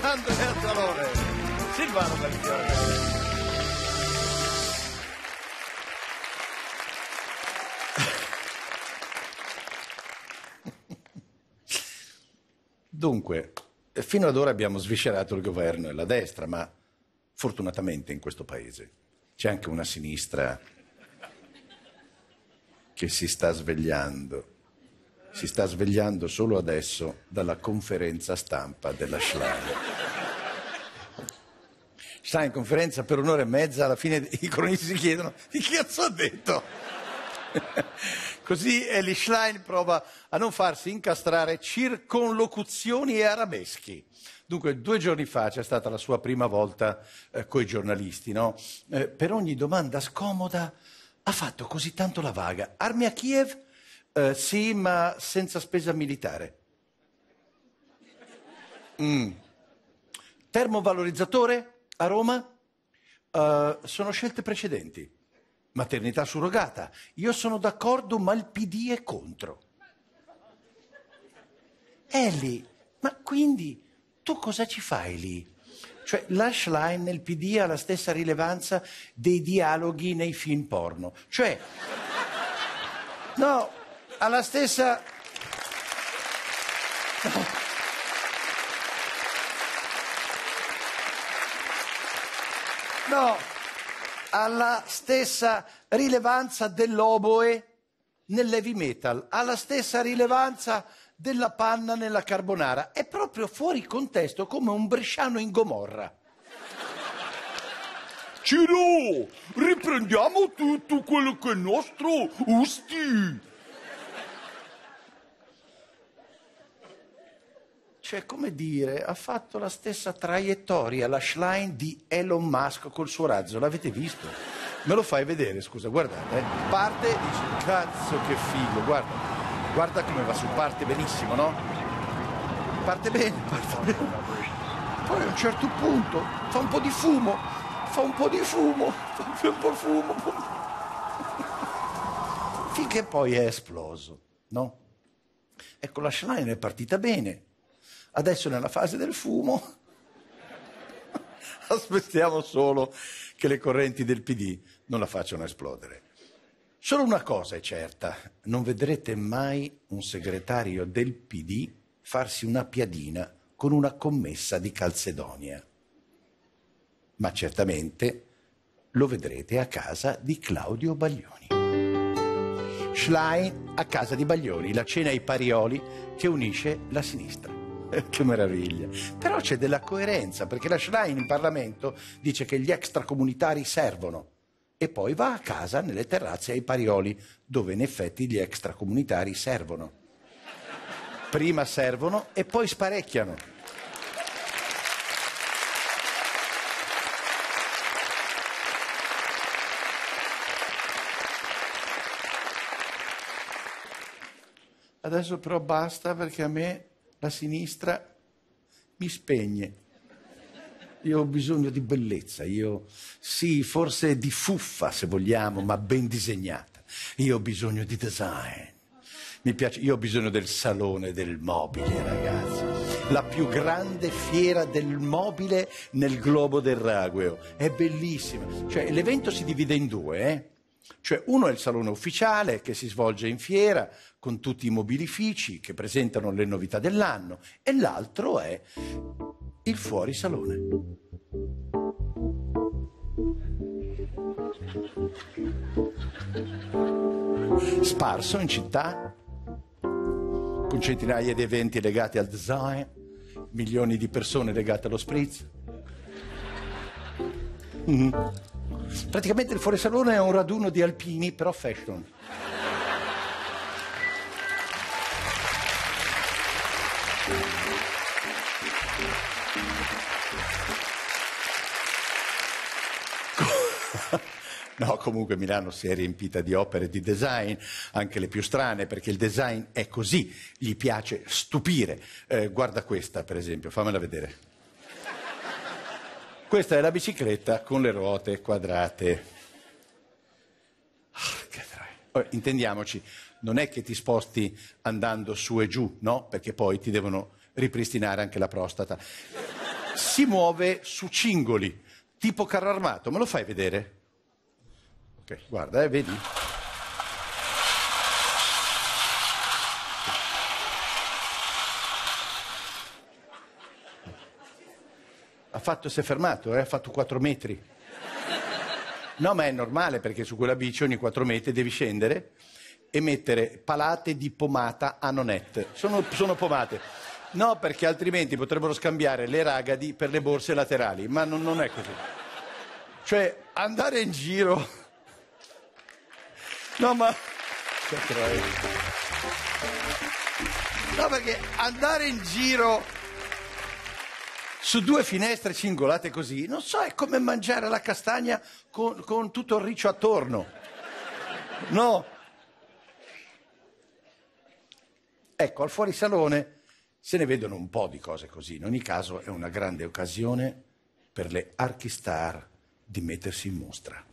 Andrea Salone, Silvano Belfiore. Dunque, fino ad ora abbiamo sviscerato il governo e la destra, ma fortunatamente in questo paese c'è anche una sinistra che si sta svegliando. Si sta svegliando solo adesso dalla conferenza stampa della Schlein. Schlein, conferenza per un'ora e mezza, alla fine i cronisti si chiedono di che cazzo ha detto? Così Elly Schlein prova a non farsi incastrare circonlocuzioni e arabeschi. Dunque, 2 giorni fa c'è stata la sua prima volta coi giornalisti, no? Per ogni domanda scomoda ha fatto così tanto la vaga. Armi a Kiev? Sì, ma senza spesa militare. Termovalorizzatore a Roma? Sono scelte precedenti. Maternità surrogata. Io sono d'accordo, ma il PD è contro. Elly, ma quindi tu cosa ci fai lì? Cioè, la Schlein nel PD ha la stessa rilevanza dei dialoghi nei film porno. Cioè, no, ha la stessa... No, ha la stessa rilevanza dell'oboe nell'heavy metal, ha la stessa rilevanza della panna nella carbonara. È proprio fuori contesto, come un bresciano in Gomorra. Ciro, riprendiamo tutto quello che è nostro, usti. Cioè, come dire, ha fatto la stessa traiettoria la Schlein di Elon Musk col suo razzo. L'avete visto? Me lo fai vedere, scusa, guardate. Parte e dice, cazzo che figo, guarda. Guarda come va su, parte benissimo, no? Parte bene, parte bene. Poi a un certo punto fa un po' di fumo, fa un po' di fumo. Finché poi è esploso, no? Ecco, la Schlein è partita bene. Adesso nella fase del fumo aspettiamo solo che le correnti del PD non la facciano esplodere. Solo una cosa è certa, non vedrete mai un segretario del PD farsi una piadina con una commessa di Calzedonia. Ma certamente lo vedrete a casa di Claudio Baglioni. Schlein a casa di Baglioni, la cena ai Parioli che unisce la sinistra. Che meraviglia. Però c'è della coerenza, perché la Schlein in Parlamento dice che gli extracomunitari servono e poi va a casa nelle terrazze ai Parioli, dove in effetti gli extracomunitari servono. Prima servono e poi sparecchiano. Adesso però basta, perché a me la sinistra mi spegne. Io ho bisogno di bellezza, sì, forse di fuffa se vogliamo, ma ben disegnata. Io ho bisogno di design. Mi piace, io ho bisogno del salone del mobile, ragazzi. La più grande fiera del mobile nel globo del Ragueo. È bellissima. Cioè, l'evento si divide in 2, Cioè, uno è il salone ufficiale che si svolge in fiera con tutti i mobilifici che presentano le novità dell'anno, e l'altro è il fuorisalone. Sparso in città, con centinaia di eventi legati al design, milioni di persone legate allo spritz. Praticamente il fuorisalone è un raduno di alpini, però fashion. No, comunque Milano si è riempita di opere di design, anche le più strane, perché il design è così, gli piace stupire. Guarda questa, per esempio, fammela vedere. Questa è la bicicletta con le ruote quadrate. Intendiamoci, non è che ti sposti andando su e giù, no? Perché poi ti devono ripristinare anche la prostata. si muove su cingoli, tipo carro armato. Me lo fai vedere? Ok, guarda, vedi? Si è fermato, ha fatto 4 metri. No, ma è normale perché su quella bici ogni 4 metri devi scendere e mettere palate di pomata Anonette. Sono pomate. No, perché altrimenti potrebbero scambiare le ragadi per le borse laterali, ma non è così. Cioè, andare in giro... No, ma... No, perché andare in giro su 2 finestre cingolate così, non so, è come mangiare la castagna con tutto il riccio attorno. No? Ecco, al fuorisalone se ne vedono un po' di cose così. In ogni caso è una grande occasione per le archistar di mettersi in mostra.